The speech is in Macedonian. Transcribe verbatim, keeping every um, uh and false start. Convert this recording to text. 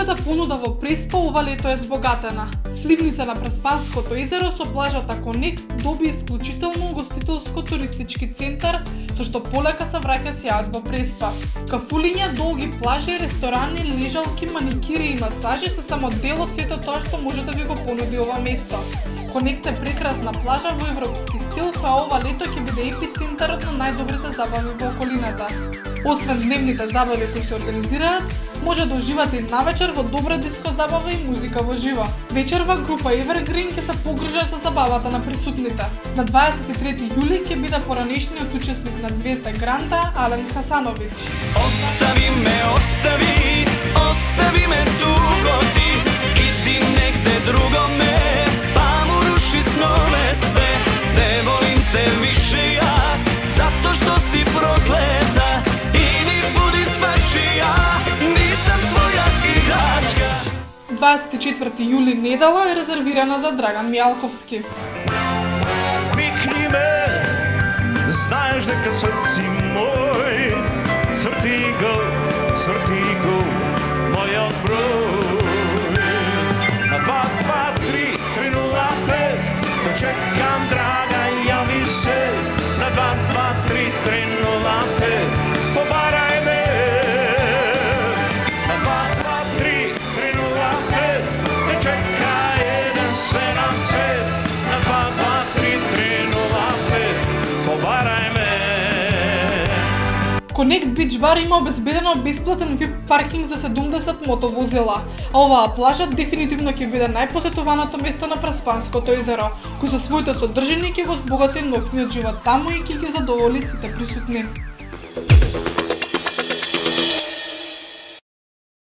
Туристичката понуда во Преспа ова лето е збогатена. Сливница на Преспанското езеро со плажата Конект доби исклучително гостителско туристички центар, со што полека се враќа сјаот во Преспа. Кафулиња, долги плажи, ресторани, лежалки, маникири и масажи се само дел од сето тоа што може да ви го понуди ова место. Конект е прекрасна плажа во европски стил, која ова лето ќе биде епицентарот на најдобрите забави во околината. Освен дневните забави кои се организираат, може да уживате и навечер во добра диско забава и музика во живо. Вечерва група Evergreen ќе се погрижат за забавата на присутните. На дваесет и трети јули ќе биде поранешниот учесник на Звезда Гранта Ален Хасановиќ. Остави ме, остави, остави ме туго ти, иди негде друго ме, па му руши снове све. Не волим те више ја, затоа што си проклета. Иди буди свачија, нисам твоја играчка. дваесет и четврти јули недела е резервирана за Драган Мијалковски. Викни ме, знаеш дека свет си мој, сврти го, сврти го, мојот број. На два, два, три, три, нула, пет, те чекам, драга, јави се. На два, два, три, три, нула, пет, побарај ме. На два, два, три, три, нула, пет, те чека еден светан цвет. На два, два, три, три, нула, пет, побарај ме. Конект Бич Бар има обезбедено бесплатен вип паркинг за седумдесет мотовозила, а оваа плажа дефинитивно ќе биде најпосетуваното место на Преспанското езеро, кој со своите содржини ќе го збогати ноќниот живот таму и ќе ги задоволи сите присутни.